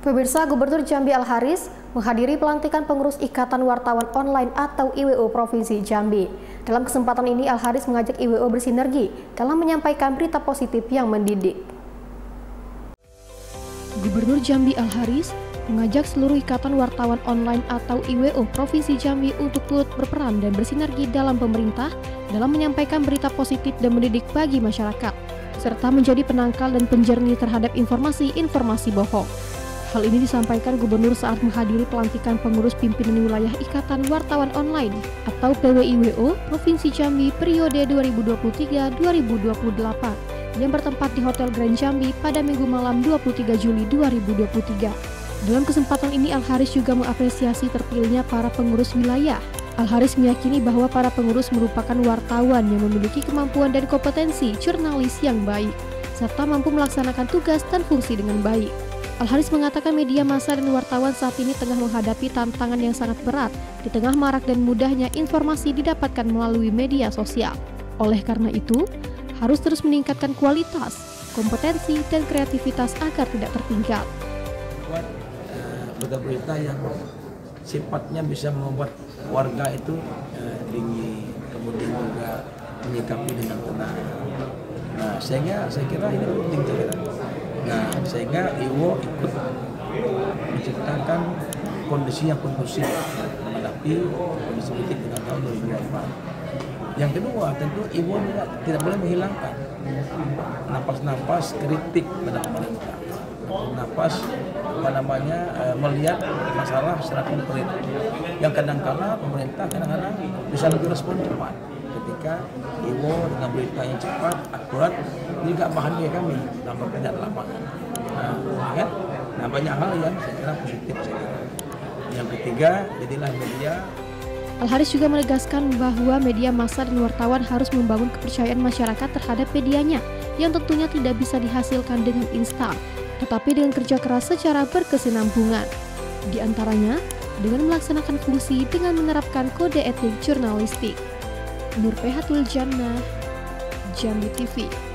Pemirsa, Gubernur Jambi Al-Haris menghadiri pelantikan pengurus Ikatan Wartawan Online atau IWO Provinsi Jambi. Dalam kesempatan ini, Al-Haris mengajak IWO bersinergi dalam menyampaikan berita positif yang mendidik. Gubernur Jambi Al-Haris mengajak seluruh Ikatan Wartawan Online atau IWO Provinsi Jambi untuk turut berperan dan bersinergi dalam pemerintah dalam menyampaikan berita positif dan mendidik bagi masyarakat, serta menjadi penangkal dan penjernih terhadap informasi-informasi bohong. Hal ini disampaikan Gubernur saat menghadiri pelantikan pengurus pimpinan wilayah Ikatan Wartawan Online atau PWIWO Provinsi Jambi periode 2023-2028 yang bertempat di Hotel Grand Jambi pada Minggu malam 23 Juli 2023. Dalam kesempatan ini, Al-Haris juga mengapresiasi terpilihnya para pengurus wilayah. Al-Haris meyakini bahwa para pengurus merupakan wartawan yang memiliki kemampuan dan kompetensi jurnalis yang baik, serta mampu melaksanakan tugas dan fungsi dengan baik. Al-Haris mengatakan media massa dan wartawan saat ini tengah menghadapi tantangan yang sangat berat di tengah marak dan mudahnya informasi didapatkan melalui media sosial. Oleh karena itu, harus terus meningkatkan kualitas, kompetensi, dan kreativitas agar tidak tertinggal. Buat berita-berita yang sifatnya bisa membuat warga itu dingin, kemudian juga menyikapi dengan tenang. Nah, sehingga saya kira ini penting sekali. Nah, sehingga IWO ikut menciptakan kondisi yang kondusif menghadapi kondisi politik pada tahun 2024. Yang kedua, tentu IWO tidak boleh menghilangkan napas-napas kritik pada pemerintah, napas melihat masalah secara konkret. Yang kadang-kala pemerintah bisa lebih respon cepat. Ketika IWO dengan berita yang cepat, akurat, juga bahagia kami dalam pekerjaan lapangan. Nah, banyak hal yang saya kira positif. Yang ketiga, jadilah media. Al-Haris juga menegaskan bahwa media massa dan wartawan harus membangun kepercayaan masyarakat terhadap medianya, yang tentunya tidak bisa dihasilkan dengan instan, tetapi dengan kerja keras secara berkesinambungan. Di antaranya, dengan melaksanakan fungsi dengan menerapkan kode etik jurnalistik. Nur Pehatul Jannah, Jambi TV.